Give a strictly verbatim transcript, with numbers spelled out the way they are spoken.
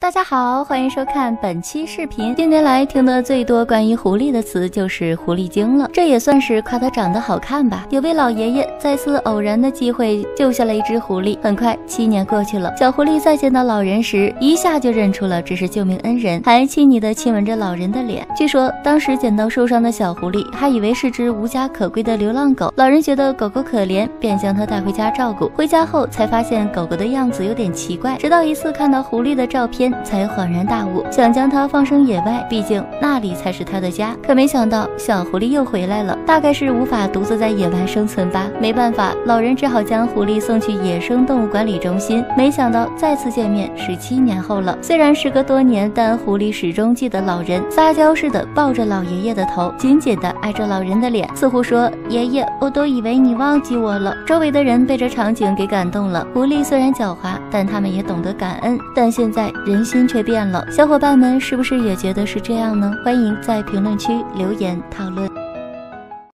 大家好，欢迎收看本期视频。近年来听得最多关于狐狸的词就是狐狸精了，这也算是夸它长得好看吧。有位老爷爷在次偶然的机会救下了一只狐狸，很快七年过去了，小狐狸再见到老人时，一下就认出了这是救命恩人，还亲昵地亲吻着老人的脸。据说当时捡到受伤的小狐狸，还以为是只无家可归的流浪狗，老人觉得狗狗可怜，便将它带回家照顾。回家后才发现狗狗的样子有点奇怪，直到一次看到狐狸的照片才恍然大悟，想将它放生野外，毕竟那里才是它的家。可没想到小狐狸又回来了，大概是无法独自在野外生存吧。没办法，老人只好将狐狸送去野生动物管理中心。没想到再次见面是七年后了，虽然时隔多年，但狐狸始终记得老人，撒娇似的抱着老爷爷的头，紧紧地挨着老人的脸，似乎说：爷爷，我都以为你忘记我了。周围的人被这场景给感动了。狐狸虽然狡猾，但他们也懂得感恩。但现在人心却变了，小伙伴们是不是也觉得是这样呢？欢迎在评论区留言讨论。